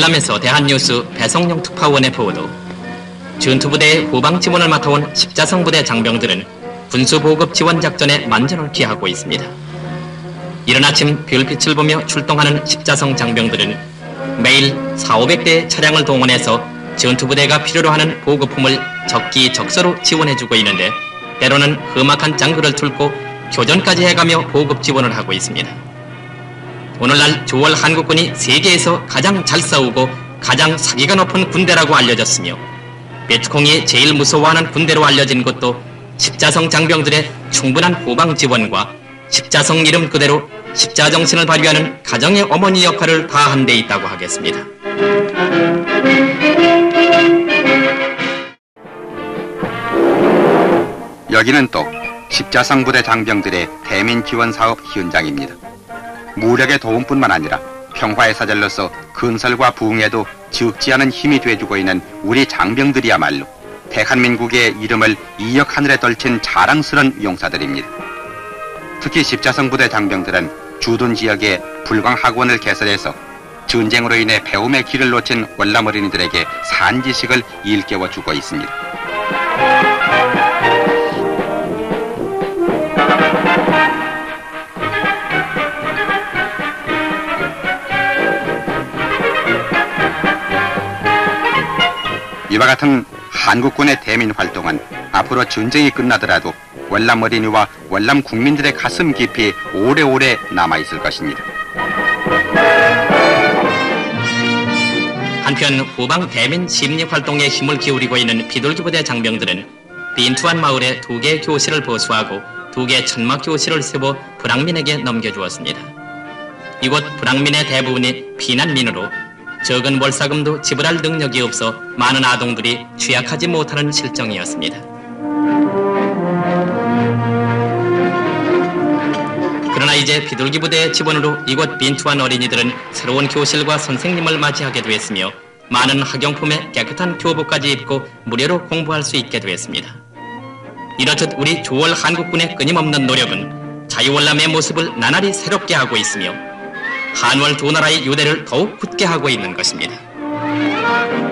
월남에서 대한뉴스 배성용 특파원의 보도. 전투부대의 후방 지원을 맡아온 십자성 부대 장병들은 군수보급 지원 작전에 만전을 기하고 있습니다. 이른 아침 별빛을 보며 출동하는 십자성 장병들은 매일 4,500대의 차량을 동원해서 전투부대가 필요로 하는 보급품을 적기적소로 지원해주고 있는데, 때로는 험악한 장거를 뚫고 교전까지 해가며 보급 지원을 하고 있습니다. 오늘날 조월 한국군이 세계에서 가장 잘 싸우고 가장 사기가 높은 군대라고 알려졌으며, 베트콩이 제일 무서워하는 군대로 알려진 것도 십자성 장병들의 충분한 후방 지원과 십자성 이름 그대로 십자정신을 발휘하는 가정의 어머니 역할을 다한 데 있다고 하겠습니다. 여기는 또 십자성 부대 장병들의 대민 지원 사업 현장입니다. 무력의 도움뿐만 아니라 평화의 사절로서 건설과 부흥에도 적지 않은 힘이 돼주고 있는 우리 장병들이야말로 대한민국의 이름을 이역 하늘에 떨친 자랑스러운 용사들입니다. 특히 십자성 부대 장병들은 주둔 지역에 불광학원을 개설해서 전쟁으로 인해 배움의 길을 놓친 월남 어린이들에게 산지식을 일깨워주고 있습니다. 이와 같은 한국군의 대민 활동은 앞으로 전쟁이 끝나더라도 월남 어린이와 월남 국민들의 가슴 깊이 오래오래 남아있을 것입니다. 한편 후방 대민 심리 활동에 힘을 기울이고 있는 비둘기부대 장병들은 빈투한 마을에 2개의 교실을 보수하고 2개의 천막 교실을 세워 불황민에게 넘겨주었습니다. 이곳 불황민의 대부분이 피난민으로 적은 월사금도 지불할 능력이 없어 많은 아동들이 취약하지 못하는 실정이었습니다. 그러나 이제 비둘기부대의 지원으로 이곳 빈투한 어린이들은 새로운 교실과 선생님을 맞이하게 되었으며, 많은 학용품에 깨끗한 교복까지 입고 무료로 공부할 수 있게 되었습니다. 이렇듯 우리 조월 한국군의 끊임없는 노력은 자유월남의 모습을 나날이 새롭게 하고 있으며 한월 두 나라의 유대를 더욱 굳게 하고 있는 것입니다.